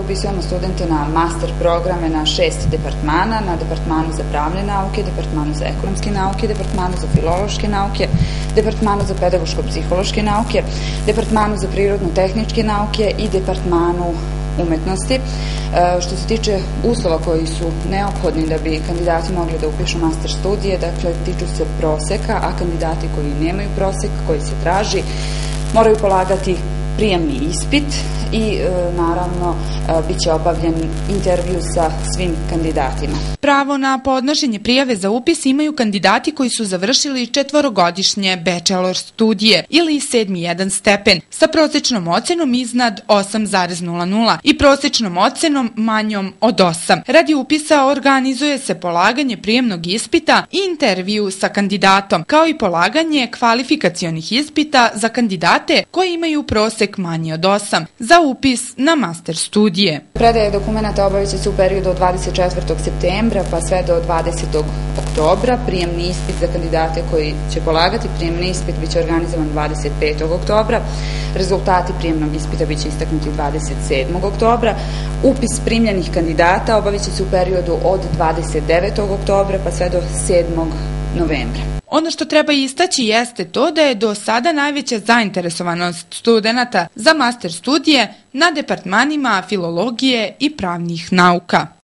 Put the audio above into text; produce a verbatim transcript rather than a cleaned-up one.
upisujemo studente na master programe na šest departmana, na departmanu za pravne nauke, departmanu za ekonomske nauke, departmanu za filološke nauke, departmanu za pedagoško-psihološke nauke, departmanu za prirodno-tehničke nauke i departmanu umetnosti. Što se tiče uslova koji su neophodni da bi kandidati mogli da upišu master studije, dakle, tiču se proseka, a kandidati koji nemaju prosek, koji se traži, moraju polagati prijemni ispit i naravno bit će obavljen intervju sa svim kandidatima. Pravo na podnošenje prijave za upis imaju kandidati koji su završili četvorogodišnje bachelor studije ili sedmi jedan stepen sa prosečnom ocenom iznad osam zarez nula nula i prosečnom ocenom manjom od osam. Radi upisa organizuje se polaganje prijemnog ispita i intervju sa kandidatom, kao i polaganje kvalifikacionih ispita za kandidate koji imaju prosek manji od osam za upis na master studije. Predaje dokumenta obavit će se u periodu od dvadeset četvrtog septembra pa sve do dvadesetog oktobra. Prijemni ispit za kandidate koji će polagati prijemni ispit biće organizovan dvadeset petog oktobra. Rezultati prijemnog ispita biće istaknuti dvadeset sedmog oktobra. Upis primljenih kandidata obavit će se u periodu od dvadeset devetog oktobra pa sve do sedmog novembra. Ono što treba istaći jeste to da je do sada najveća zainteresovanost studenata za master studije na departmanima filologije i pravnih nauka.